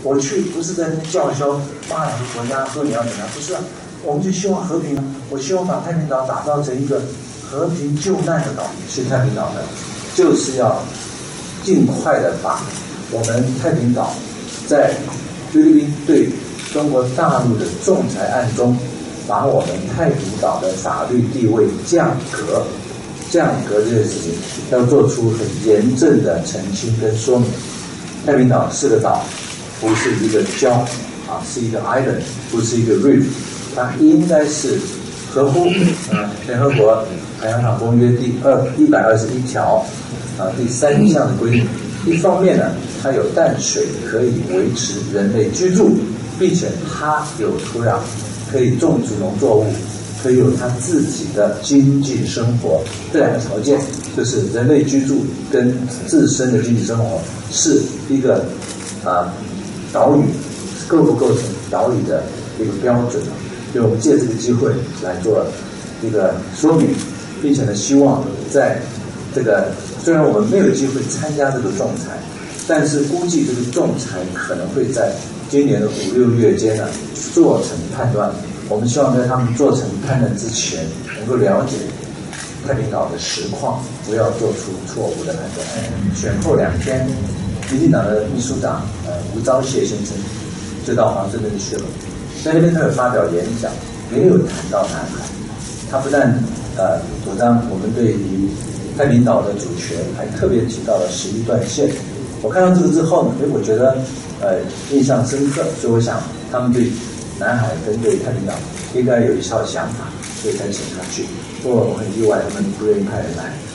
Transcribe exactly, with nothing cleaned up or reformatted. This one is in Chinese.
我去不是在那叫嚣巴两个国家说你要怎么样，不是啊，我们就希望和平啊。我希望把太平岛打造成一个和平救难的岛。去太平岛呢，就是要尽快的把我们太平岛在菲律宾对中国大陆的仲裁案中，把我们太平岛的法律地位降格。降格这件事情要做出很严正的澄清跟说明。太平岛是个岛，不是一个礁啊，是一个 island， 不是一个 reef， 它应该是合乎呃联合国海洋法公约第二一百二十一条啊第三项的规定。一方面呢，它有淡水可以维持人类居住，并且它有土壤可以种植农作物，可以有它自己的经济生活。这两个条件就是人类居住跟自身的经济生活是一个啊岛屿构不构成岛屿的一个标准。所以我们借这个机会来做一个说明，并且呢，希望在这个虽然我们没有机会参加这个仲裁，但是估计这个仲裁可能会在今年的五六月间呢做成判断。我们希望在他们做成判断之前，能够了解太平岛的实况，不要做出错误的判断。选后两天，民进党的秘书长呃吴钊燮先生就到华盛顿去了，在那边他有发表演讲，也有谈到南海。他不但呃主张我们对于太平岛的主权，还特别提到了十一段线。我看到这个之后呢，哎，我觉得呃印象深刻，所以我想他们对南海跟对太平岛应该有一套想法，所以才请他去。不过我很意外，他们不愿意派人来。